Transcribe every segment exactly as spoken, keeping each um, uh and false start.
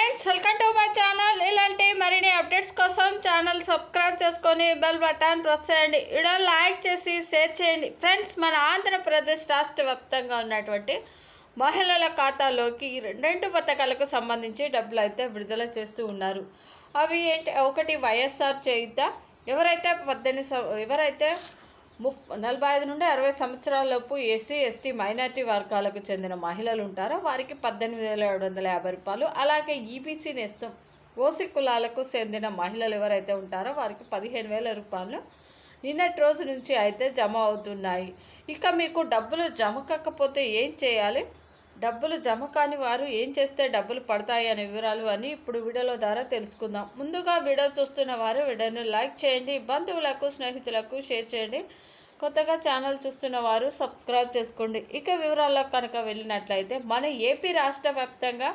Friends, welcome to my channel. ఇలాంటి మరిన్ని updates కోసం ఛానల్ సబ్స్క్రైబ్ చేసుకొని బెల్ బటన్ ప్రెస్ చేయండి. వీడియో లైక్ చేసి షేర్ చేయండి. ఫ్రెండ్స్, మన ఆంధ్రప్రదేశ్ రాష్ట్ర వ్యాప్తంగా ఉన్నటువంటి మహిళల ఖాతాలోకి రెండు పథకాలకు సంబంధించి డబ్బులు అయితే విడుదల చేస్తూ ఉన్నారు. అవి ఏంటి? ఒకటి వైఎస్ఆర్ చేయుత. ఎవరైతే పద్దెనిమిది ఎవరైతే ముప్ నలభై ఐదు నుండి అరవై సంవత్సరాలలోపు ఎస్సీ ఎస్టీ మైనార్టీ వర్గాలకు చెందిన మహిళలు ఉంటారో వారికి పద్దెనిమిది వేల ఏడు వందల యాభై రూపాయలు. అలాగే ఈబీసీ నేస్తం ఓసీ కులాలకు చెందిన మహిళలు ఎవరైతే ఉంటారో వారికి పదిహేను వేల రూపాయలు నిన్నటి రోజు నుంచి అయితే జమ అవుతున్నాయి. ఇక మీకు డబ్బులు జమ కాకపోతే ఏం చేయాలి, డబ్బులు జమ కాని వారు ఏం చేస్తే డబ్బులు పడతాయి అనే వివరాలు అని ఇప్పుడు వీడియోలో ద్వారా తెలుసుకుందాం. ముందుగా వీడియో చూస్తున్న వారు వీడియోని లైక్ చేయండి, బంధువులకు స్నేహితులకు షేర్ చేయండి. కొత్తగా ఛానల్ చూస్తున్న వారు సబ్స్క్రైబ్ చేసుకోండి. ఇక వివరాల్లో కనుక వెళ్ళినట్లయితే మన ఏపీ రాష్ట్ర వ్యాప్తంగా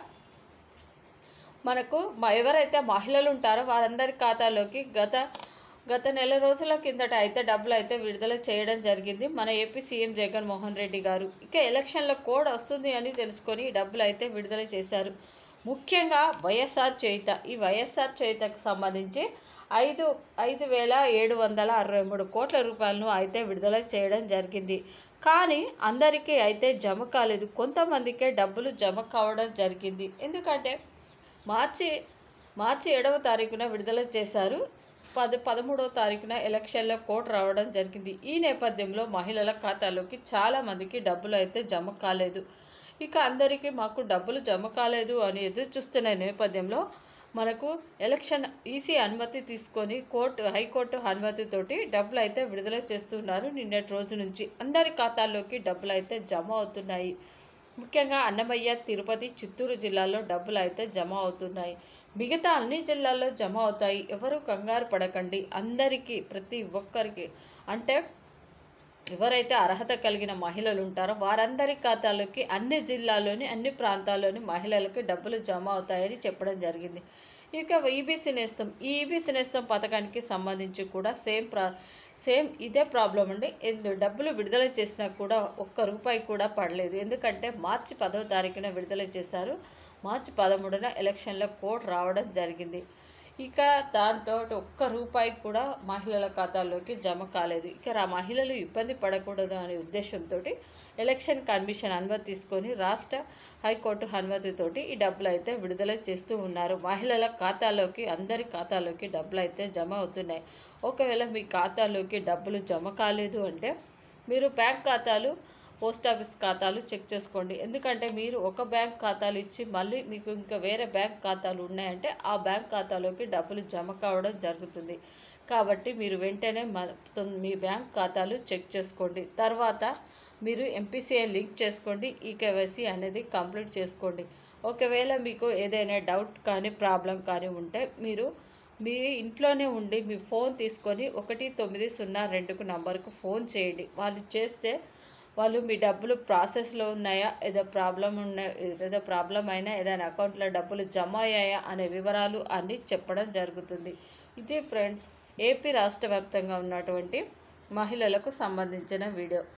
మనకు ఎవరైతే మహిళలు ఉంటారో వారందరి ఖాతాలోకి గత గత నెల రోజుల కిందట అయితే డబ్బులు అయితే విడుదల చేయడం జరిగింది మన ఏపీ సీఎం జగన్మోహన్ రెడ్డి గారు. ఇక ఎలక్షన్లో కోడ్ వస్తుంది అని తెలుసుకొని డబ్బులు అయితే విడుదల చేశారు. ముఖ్యంగా వైఎస్ఆర్ చేయుత. ఈ వైఎస్ఆర్ చేయుతకు సంబంధించి ఐదు ఐదు వేల ఏడు వందల అరవై మూడు కోట్ల రూపాయలను అయితే విడుదల చేయడం జరిగింది. కానీ అందరికీ అయితే జమ కాలేదు. కొంతమందికే డబ్బులు జమ కావడం జరిగింది. ఎందుకంటే మార్చి మార్చి ఏడవ తారీఖున విడుదల చేశారు. పది పదమూడవ తారీఖున ఎలక్షన్లో కోడ్ రావడం జరిగింది. ఈ నేపథ్యంలో మహిళల ఖాతాలోకి చాలామందికి డబ్బులు అయితే జమ కాలేదు. ఇక అందరికీ మాకు డబ్బులు జమ కాలేదు అని ఎదురు చూస్తున్న నేపథ్యంలో మనకు ఎలక్షన్ ఈసీ అనుమతి తీసుకొని కోర్టు హైకోర్టు అనుమతితోటి డబ్బులు అయితే విడుదల చేస్తున్నారు. నిన్నటి రోజు నుంచి అందరి ఖాతాల్లోకి డబ్బులు అయితే జమ అవుతున్నాయి. ముఖ్యంగా అన్నమయ్య, తిరుపతి, చిత్తూరు జిల్లాల్లో డబ్బులు అయితే జమ అవుతున్నాయి. మిగతా అన్ని జిల్లాల్లో జమ అవుతాయి. ఎవరు కంగారు పడకండి. అందరికీ ప్రతి ఒక్కరికి అంటే ఎవరైతే అర్హత కలిగిన మహిళలు ఉంటారో వారందరి ఖాతాలోకి అన్ని జిల్లాల్లోని అన్ని ప్రాంతాల్లోని మహిళలకు డబ్బులు జమ అవుతాయని చెప్పడం జరిగింది. ఇక ఈబీసీ నేస్తం ఈ ఈబీసీ నేస్తం పథకానికి సంబంధించి కూడా సేమ్ ప్రా సేమ్ ఇదే ప్రాబ్లం అండి. డబ్బులు విడుదల చేసినా కూడా ఒక్క రూపాయి కూడా పడలేదు. ఎందుకంటే మార్చి పదవ తారీఖున విడుదల చేశారు. మార్చి పదమూడున ఎలక్షన్లో కోడ్ రావడం జరిగింది. ఇక దాంతో ఒక్క రూపాయి కూడా మహిళల ఖాతాల్లోకి జమ కాలేదు. ఇక ఆ మహిళలు ఇబ్బంది పడకూడదు అనే ఉద్దేశంతో ఎలక్షన్ కమిషన్ అనుమతి తీసుకొని రాష్ట్ర హైకోర్టు అనుమతితోటి ఈ డబ్బులు అయితే విడుదల చేస్తూ ఉన్నారు. మహిళల ఖాతాలోకి అందరి ఖాతాలోకి డబ్బులు అయితే జమ అవుతున్నాయి. ఒకవేళ మీ ఖాతాలోకి డబ్బులు జమ కాలేదు అంటే మీరు బ్యాంక్ ఖాతాలు, పోస్ట్ ఆఫీస్ ఖాతాలు చెక్ చేసుకోండి. ఎందుకంటే మీరు ఒక బ్యాంక్ ఖాతాలు ఇచ్చి మళ్ళీ మీకు ఇంకా వేరే బ్యాంక్ ఖాతాలు ఉన్నాయంటే ఆ బ్యాంక్ ఖాతాలోకి డబ్బులు జమ కావడం జరుగుతుంది. కాబట్టి మీరు వెంటనే మీ బ్యాంక్ ఖాతాలు చెక్ చేసుకోండి. తర్వాత మీరు ఎంపీసీఐ లింక్ చేసుకోండి. ఈ కేవైసీ అనేది కంప్లీట్ చేసుకోండి. ఒకవేళ మీకు ఏదైనా డౌట్ కానీ ప్రాబ్లం కానీ ఉంటే మీరు మీ ఇంట్లోనే ఉండి మీ ఫోన్ తీసుకొని ఒకటి తొమ్మిది సున్నా రెండుకు నంబర్కు ఫోన్ చేయండి. వాళ్ళు చేస్తే వాళ్ళు మీ డబ్బులు ప్రాసెస్లో ఉన్నాయా, ఏదో ప్రాబ్లం ఉన్నాయా, ఏదో ప్రాబ్లం అయినా ఏదైనా అకౌంట్లో డబ్బులు జమ అయ్యాయా అనే వివరాలు అన్నీ చెప్పడం జరుగుతుంది. ఇది ఫ్రెండ్స్ ఏపీ రాష్ట్ర వ్యాప్తంగా ఉన్నటువంటి మహిళలకు సంబంధించిన వీడియో.